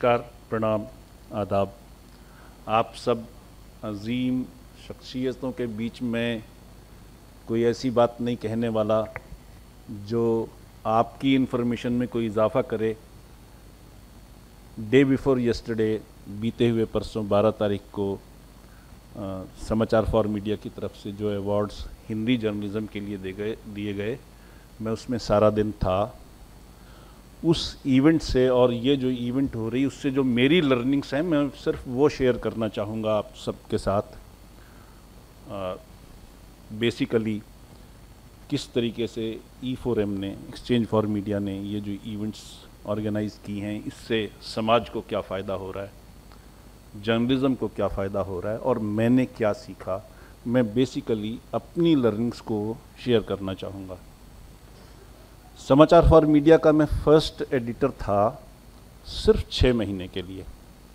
नमस्कार, प्रणाम, आदाब। आप सब अजीम शख्सियतों के बीच में कोई ऐसी बात नहीं कहने वाला जो आपकी इन्फॉर्मेशन में कोई इजाफा करे। डे बिफोर यस्टरडे, बीते हुए परसों 12 तारीख को समाचार फॉर मीडिया की तरफ से जो अवार्ड्स हिंदी जर्नलिज़म के लिए दिए गए, मैं उसमें सारा दिन था। उस इवेंट से और ये जो इवेंट हो रही उससे जो मेरी लर्निंग्स हैं, मैं सिर्फ वो शेयर करना चाहूँगा आप सबके साथ। बेसिकली किस तरीके से E4M ने, एक्सचेंज फॉर मीडिया ने ये जो इवेंट्स ऑर्गेनाइज़ की हैं, इससे समाज को क्या फ़ायदा हो रहा है, जर्नलिज़म को क्या फ़ायदा हो रहा है और मैंने क्या सीखा, मैं बेसिकली अपनी लर्निंग्स को शेयर करना चाहूँगा। समाचार फॉर मीडिया का मैं फर्स्ट एडिटर था सिर्फ 6 महीने के लिए।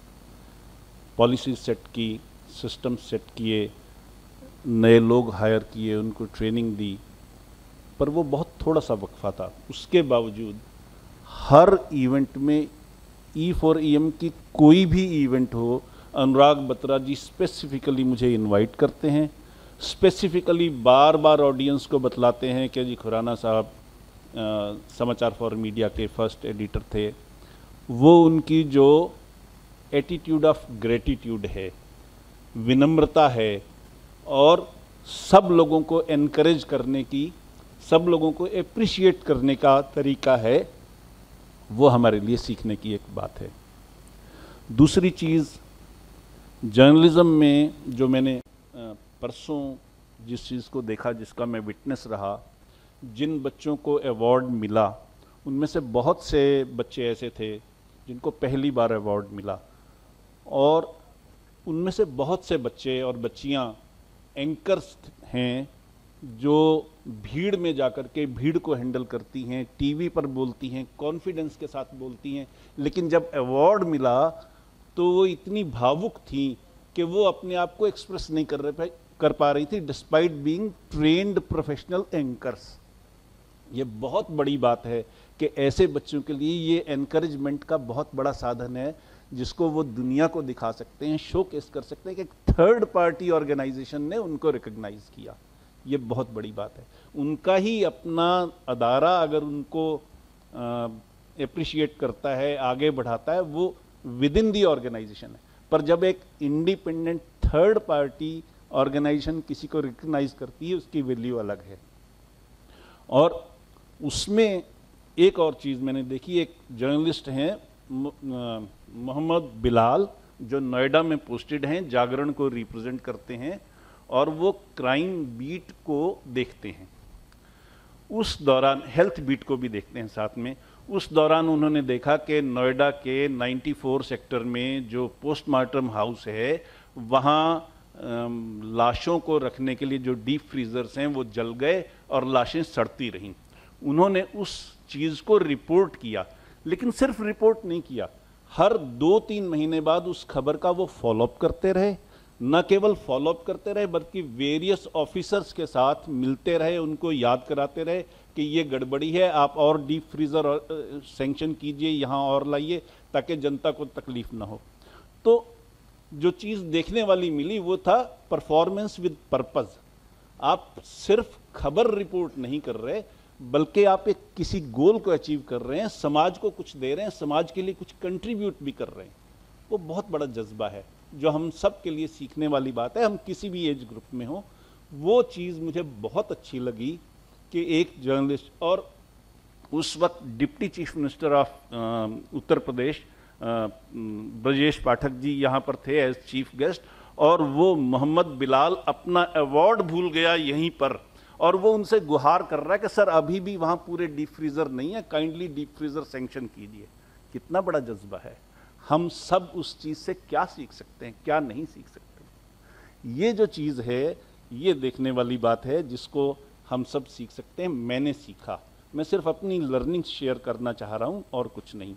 पॉलिसी सेट की, सिस्टम सेट किए, नए लोग हायर किए, उनको ट्रेनिंग दी, पर वो बहुत थोड़ा सा वक्फा था। उसके बावजूद हर इवेंट में E4M की कोई भी इवेंट हो, अनुराग बत्रा जी स्पेसिफिकली मुझे इनवाइट करते हैं, स्पेसिफिकली बार बार ऑडियंस को बतलाते हैं कि जी खुराना साहब समाचार फॉर मीडिया के फर्स्ट एडिटर थे। वो उनकी जो एटीट्यूड ऑफ ग्रेटिट्यूड है, विनम्रता है और सब लोगों को एनकरेज करने की, सब लोगों को एप्रिशिएट करने का तरीका है, वो हमारे लिए सीखने की एक बात है। दूसरी चीज़, जर्नलिज़म में जो मैंने परसों जिस चीज़ को देखा, जिसका मैं विटनेस रहा, जिन बच्चों को अवार्ड मिला उनमें से बहुत से बच्चे ऐसे थे जिनको पहली बार अवार्ड मिला, और उनमें से बहुत से बच्चे और बच्चियां एंकर्स हैं जो भीड़ में जाकर के भीड़ को हैंडल करती हैं, टीवी पर बोलती हैं, कॉन्फिडेंस के साथ बोलती हैं, लेकिन जब अवार्ड मिला तो वो इतनी भावुक थी कि वो अपने आप को एक्सप्रेस नहीं कर पा रही थी despite being trained professional anchors. ये बहुत बड़ी बात है कि ऐसे बच्चों के लिए ये एनकरेजमेंट का बहुत बड़ा साधन है जिसको वो दुनिया को दिखा सकते हैं, शोकेस कर सकते हैं कि एक थर्ड पार्टी ऑर्गेनाइजेशन ने उनको रिकॉग्नाइज किया। ये बहुत बड़ी बात है। उनका ही अपना अदारा अगर उनको एप्रिशिएट करता है, आगे बढ़ाता है, वो विद इन दी ऑर्गेनाइजेशन है। पर जब एक इंडिपेंडेंट थर्ड पार्टी ऑर्गेनाइजेशन किसी को रिकॉग्नाइज करती है, उसकी वैल्यू अलग है। और उसमें एक और चीज़ मैंने देखी, एक जर्नलिस्ट हैं मोहम्मद बिलाल, जो नोएडा में पोस्टेड हैं, जागरण को रिप्रेजेंट करते हैं और वो क्राइम बीट को देखते हैं। उस दौरान हेल्थ बीट को भी देखते हैं साथ में। उस दौरान उन्होंने देखा कि नोएडा के 94 सेक्टर में जो पोस्टमार्टम हाउस है, वहाँ लाशों को रखने के लिए जो डीप फ्रीजर्स हैं वो जल गए और लाशें सड़ती रहीं। उन्होंने उस चीज़ को रिपोर्ट किया, लेकिन सिर्फ रिपोर्ट नहीं किया, हर 2-3 महीने बाद उस खबर का वो फॉलोअप करते रहे। न केवल फॉलोअप करते रहे बल्कि वेरियस ऑफिसर्स के साथ मिलते रहे, उनको याद कराते रहे कि ये गड़बड़ी है, आप और डीप फ्रीज़र सेंक्शन कीजिए, यहाँ और लाइए ताकि जनता को तकलीफ ना हो। तो जो चीज़ देखने वाली मिली वो था परफॉर्मेंस विद पर्पस। आप सिर्फ खबर रिपोर्ट नहीं कर रहे बल्कि आप एक किसी गोल को अचीव कर रहे हैं, समाज को कुछ दे रहे हैं, समाज के लिए कुछ कंट्रीब्यूट भी कर रहे हैं। वो बहुत बड़ा जज्बा है जो हम सब के लिए सीखने वाली बात है, हम किसी भी एज ग्रुप में हो। वो चीज़ मुझे बहुत अच्छी लगी कि एक जर्नलिस्ट, और उस वक्त deputy chief minister of Uttar Pradesh Brajesh Pathak ji यहाँ पर थे एज चीफ गेस्ट, और वो मोहम्मद बिलाल अपना अवार्ड भूल गया यहीं पर, और वो उनसे गुहार कर रहा है कि सर अभी भी वहाँ पूरे डीप फ्रीज़र नहीं है, काइंडली डीप फ्रीज़र सेंक्शन कीजिए। कितना बड़ा जज्बा है। हम सब उस चीज़ से क्या सीख सकते हैं, क्या नहीं सीख सकते। ये जो चीज़ है, ये देखने वाली बात है जिसको हम सब सीख सकते हैं। मैंने सीखा, मैं सिर्फ अपनी लर्निंग शेयर करना चाह रहा हूँ और कुछ नहीं।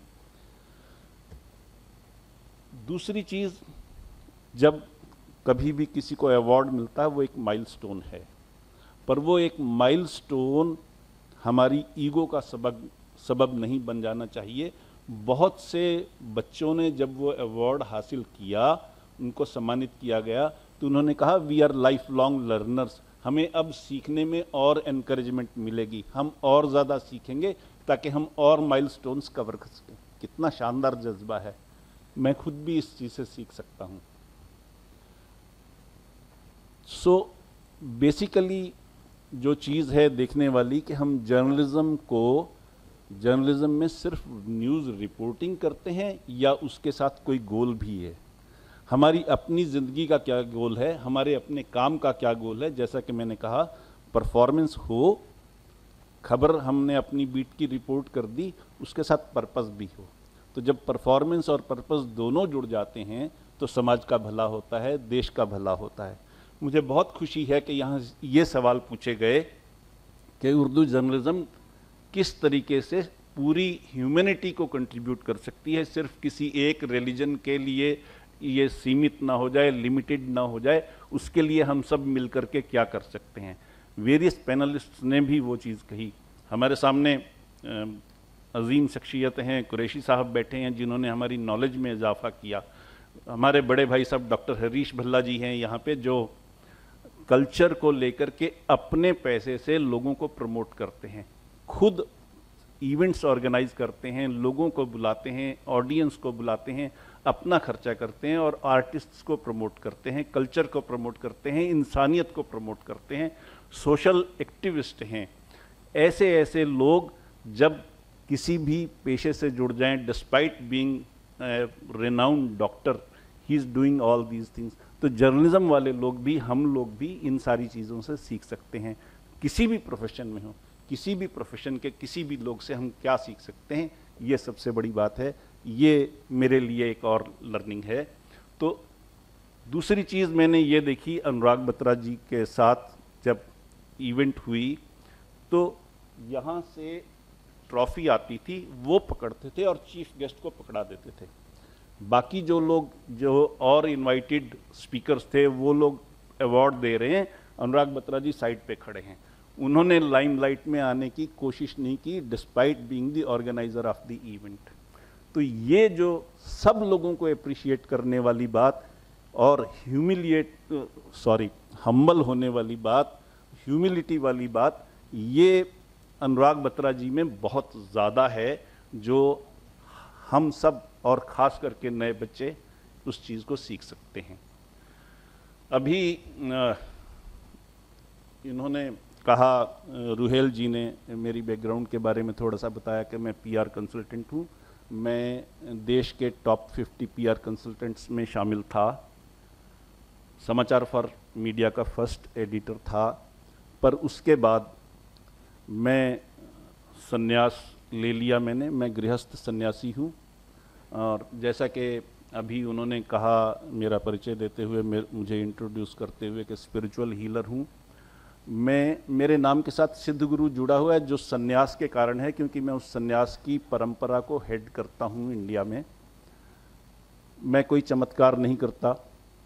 दूसरी चीज़, जब कभी भी किसी को अवार्ड मिलता है वो एक माइलस्टोन है, पर वो एक माइलस्टोन हमारी ईगो का सबब नहीं बन जाना चाहिए। बहुत से बच्चों ने जब वो अवार्ड हासिल किया, उनको सम्मानित किया गया, तो उन्होंने कहा we are life long learners, हमें अब सीखने में और एनकरेजमेंट मिलेगी, हम और ज़्यादा सीखेंगे ताकि हम और माइलस्टोन्स कवर कर सकें। कितना शानदार जज्बा है, मैं खुद भी इस चीज़ से सीख सकता हूँ। सो बेसिकली जो चीज़ है देखने वाली कि हम जर्नलिज्म में सिर्फ न्यूज़ रिपोर्टिंग करते हैं या उसके साथ कोई गोल भी है, हमारी अपनी ज़िंदगी का क्या गोल है, हमारे अपने काम का क्या गोल है। जैसा कि मैंने कहा, परफॉर्मेंस हो, खबर हमने अपनी बीट की रिपोर्ट कर दी, उसके साथ पर्पस भी हो। तो जब परफॉर्मेंस और पर्पस दोनों जुड़ जाते हैं तो समाज का भला होता है, देश का भला होता है। मुझे बहुत खुशी है कि यहाँ ये सवाल पूछे गए कि उर्दू जर्नलिज्म किस तरीके से पूरी ह्यूमैनिटी को कंट्रीब्यूट कर सकती है, सिर्फ किसी एक रिलीजन के लिए ये सीमित ना हो जाए, लिमिटेड ना हो जाए, उसके लिए हम सब मिलकर के क्या कर सकते हैं। वेरियस पैनलिस्ट्स ने भी वो चीज़ कही। हमारे सामने अजीम शख्सियत हैं, कुरैशी साहब बैठे हैं जिन्होंने हमारी नॉलेज में इजाफा किया। हमारे बड़े भाई साहब डॉक्टर हरीश भल्ला जी हैं यहाँ पे, जो कल्चर को लेकर के अपने पैसे से लोगों को प्रमोट करते हैं, खुद इवेंट्स ऑर्गेनाइज करते हैं, लोगों को बुलाते हैं, ऑडियंस को बुलाते हैं, अपना खर्चा करते हैं और आर्टिस्ट्स को प्रमोट करते हैं, कल्चर को प्रमोट करते हैं, इंसानियत को प्रमोट करते हैं, सोशल एक्टिविस्ट हैं। ऐसे ऐसे लोग जब किसी भी पेशे से जुड़ जाएं, despite being renowned doctor, he is doing all these things. तो जर्नलिज्म वाले लोग भी, हम लोग भी इन सारी चीज़ों से सीख सकते हैं। किसी भी प्रोफेशन में हो, किसी भी प्रोफेशन के किसी भी लोग से हम क्या सीख सकते हैं, ये सबसे बड़ी बात है। ये मेरे लिए एक और लर्निंग है। तो दूसरी चीज़ मैंने ये देखी, अनुराग बत्रा जी के साथ जब इवेंट हुई तो यहाँ से ट्रॉफी आती थी, वो पकड़ते थे और चीफ गेस्ट को पकड़ा देते थे। बाकी जो लोग, जो और इनवाइटेड स्पीकर्स थे, वो लोग अवार्ड दे रहे हैं, अनुराग बत्रा जी साइड पे खड़े हैं। उन्होंने लाइमलाइट में आने की कोशिश नहीं की, despite being the organiser of the event. तो ये जो सब लोगों को अप्रिशिएट करने वाली बात और हम्बल होने वाली बात, ह्यूमिलिटी वाली बात, ये अनुराग बत्रा जी में बहुत ज़्यादा है, जो हम सब और ख़ास करके नए बच्चे उस चीज़ को सीख सकते हैं। अभी इन्होंने कहा, रुहेल जी ने मेरी बैकग्राउंड के बारे में थोड़ा सा बताया कि मैं पीआर कंसल्टेंट हूँ। मैं देश के टॉप 50 पीआर कंसल्टेंट्स में शामिल था, समाचार फॉर मीडिया का फर्स्ट एडिटर था। पर उसके बाद मैं संन्यास ले लिया मैंने, मैं गृहस्थ सन्यासी हूँ। और जैसा कि अभी उन्होंने कहा, मेरा परिचय देते हुए, मुझे इंट्रोड्यूस करते हुए कि स्पिरिचुअल हीलर हूँ। मेरे नाम के साथ सिद्ध गुरु जुड़ा हुआ है, जो सन्यास के कारण है, क्योंकि मैं उस सन्यास की परंपरा को हेड करता हूँ इंडिया में। मैं कोई चमत्कार नहीं करता,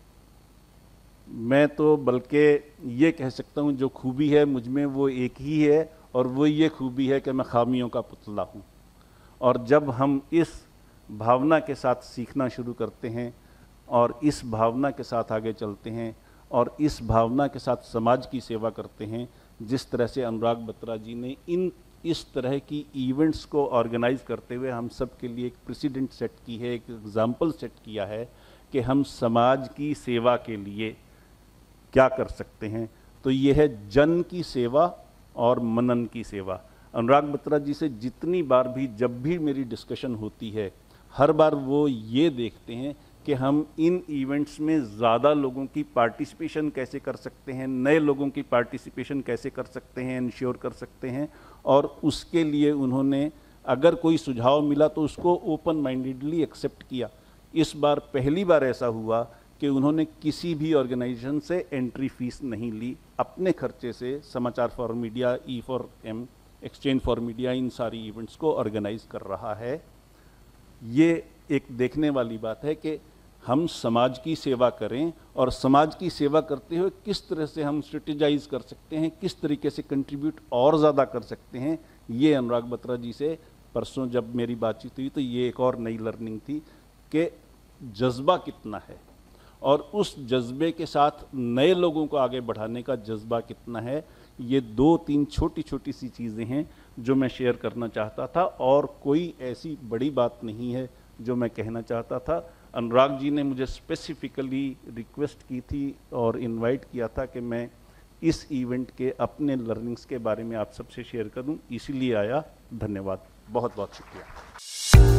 मैं तो बल्कि ये कह सकता हूँ जो खूबी है मुझ में वो एक ही है, और वो ये खूबी है कि मैं खामियों का पुतला हूँ। और जब हम इस भावना के साथ सीखना शुरू करते हैं और इस भावना के साथ आगे चलते हैं और इस भावना के साथ समाज की सेवा करते हैं, जिस तरह से अनुराग बत्रा जी ने इस तरह की इवेंट्स को ऑर्गेनाइज करते हुए हम सब के लिए एक प्रेसिडेंट सेट की है, एक एग्जाम्पल सेट किया है कि हम समाज की सेवा के लिए क्या कर सकते हैं। तो ये है जन की सेवा और मनन की सेवा। अनुराग बत्रा जी से जितनी बार भी, जब भी मेरी डिस्कशन होती है, हर बार वो ये देखते हैं कि हम इन इवेंट्स में ज़्यादा लोगों की पार्टिसिपेशन कैसे कर सकते हैं, नए लोगों की पार्टिसिपेशन कैसे कर सकते हैं, इंश्योर कर सकते हैं। और उसके लिए उन्होंने, अगर कोई सुझाव मिला तो उसको ओपन माइंडेडली एक्सेप्ट किया। इस बार पहली बार ऐसा हुआ कि उन्होंने किसी भी ऑर्गेनाइजेशन से एंट्री फीस नहीं ली, अपने खर्चे से Samachar for media, E4M, exchange for media, इन सारी इवेंट्स को ऑर्गेनाइज कर रहा है। ये एक देखने वाली बात है कि हम समाज की सेवा करें, और समाज की सेवा करते हुए किस तरह से हम स्ट्रेटेजाइज कर सकते हैं, किस तरीके से कंट्रीब्यूट और ज़्यादा कर सकते हैं। ये अनुराग बत्रा जी से परसों जब मेरी बातचीत हुई तो ये एक और नई लर्निंग थी कि जज्बा कितना है और उस जज्बे के साथ नए लोगों को आगे बढ़ाने का जज्बा कितना है। ये 2-3 छोटी छोटी सी चीज़ें हैं जो मैं शेयर करना चाहता था और कोई ऐसी बड़ी बात नहीं है जो मैं कहना चाहता था। अनुराग जी ने मुझे स्पेसिफिकली रिक्वेस्ट की थी और इनवाइट किया था कि मैं इस इवेंट के अपने लर्निंग्स के बारे में आप सबसे शेयर करूं, इसीलिए आया। धन्यवाद, बहुत बहुत शुक्रिया।